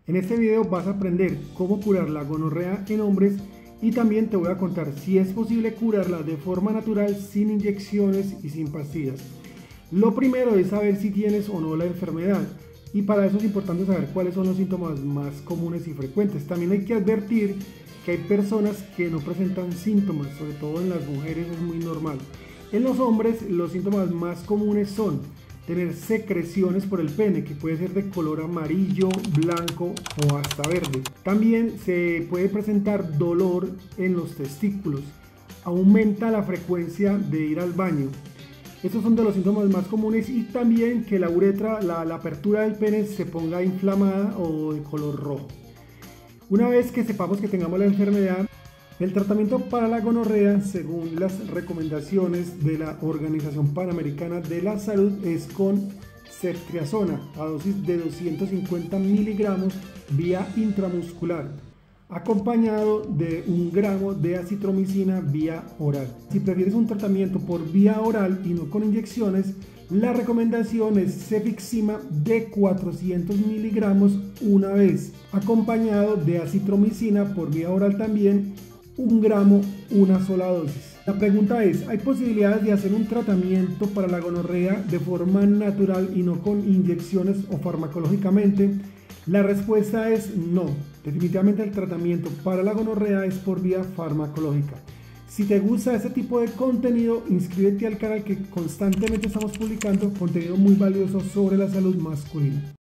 En este video vas a aprender cómo curar la gonorrea en hombres y también te voy a contar si es posible curarla de forma natural sin inyecciones y sin pastillas. Lo primero es saber si tienes o no la enfermedad y para eso es importante saber cuáles son los síntomas más comunes y frecuentes. También hay que advertir que hay personas que no presentan síntomas, sobre todo en las mujeres es muy normal. En los hombres los síntomas más comunes son tener secreciones por el pene, que puede ser de color amarillo, blanco o hasta verde. También se puede presentar dolor en los testículos. Aumenta la frecuencia de ir al baño. Estos son de los síntomas más comunes y también que la uretra, la apertura del pene se ponga inflamada o de color rojo. Una vez que sepamos que tengamos la enfermedad, el tratamiento para la gonorrea, según las recomendaciones de la Organización Panamericana de la Salud, es con ceftriaxona a dosis de 250 miligramos vía intramuscular, acompañado de 1 gramo de acitromicina vía oral. Si prefieres un tratamiento por vía oral y no con inyecciones, la recomendación es cefixima de 400 miligramos una vez, acompañado de acitromicina por vía oral también 1 gramo, una sola dosis. La pregunta es, ¿hay posibilidades de hacer un tratamiento para la gonorrea de forma natural y no con inyecciones o farmacológicamente? La respuesta es no. Definitivamente el tratamiento para la gonorrea es por vía farmacológica. Si te gusta este tipo de contenido, inscríbete al canal que constantemente estamos publicando contenido muy valioso sobre la salud masculina.